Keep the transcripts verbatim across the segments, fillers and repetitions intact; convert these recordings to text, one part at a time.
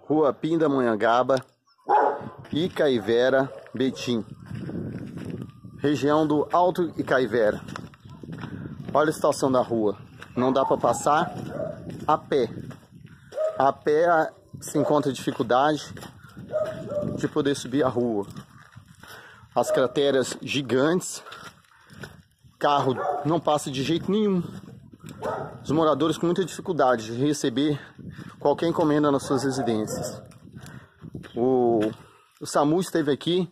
Rua Pindamonhangaba, Icaivera, Betim, região do Alto Icaivera. Olha a situação da rua, não dá para passar a pé. A pé se encontra dificuldade de poder subir a rua. As crateras gigantes, carro não passa de jeito nenhum. Os moradores com muita dificuldade de receber qualquer encomenda nas suas residências. O, o SAMU esteve aqui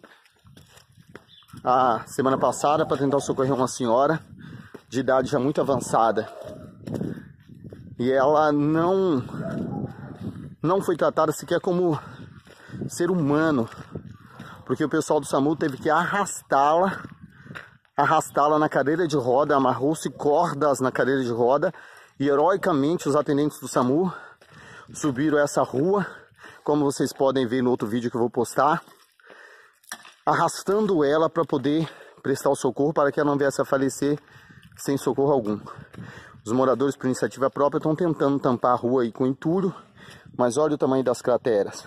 a semana passada para tentar socorrer uma senhora de idade já muito avançada. E ela não, não foi tratada sequer como ser humano, porque o pessoal do SAMU teve que arrastá-la, arrastá-la na cadeira de roda, amarrou-se cordas na cadeira de roda e heroicamente os atendentes do SAMU subiram essa rua, como vocês podem ver no outro vídeo que eu vou postar, arrastando ela para poder prestar o socorro para que ela não viesse a falecer sem socorro algum. Os moradores, por iniciativa própria, estão tentando tampar a rua aí com entulho, mas olha o tamanho das crateras.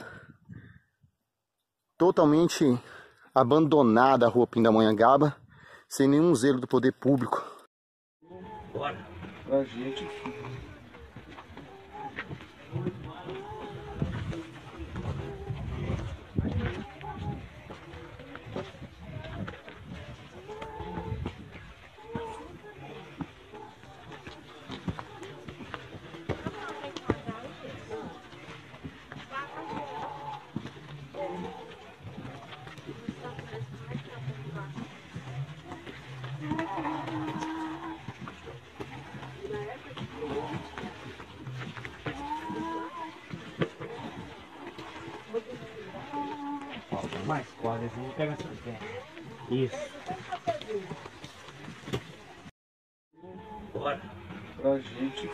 Totalmente abandonada a rua Pindamonhangaba, sem nenhum zelo do poder público. Bora pra gente. Mais quase, vamos pegar essa pé. Isso. Bora pra gente.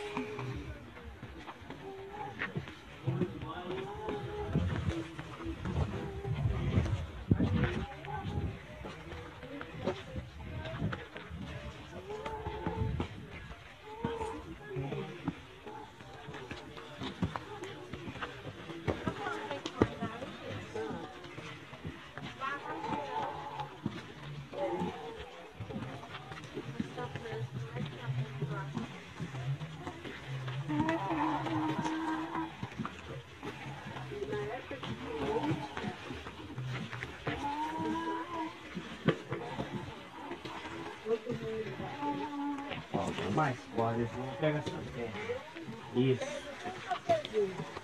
Mais quase, vamos pegar essa pé. Isso.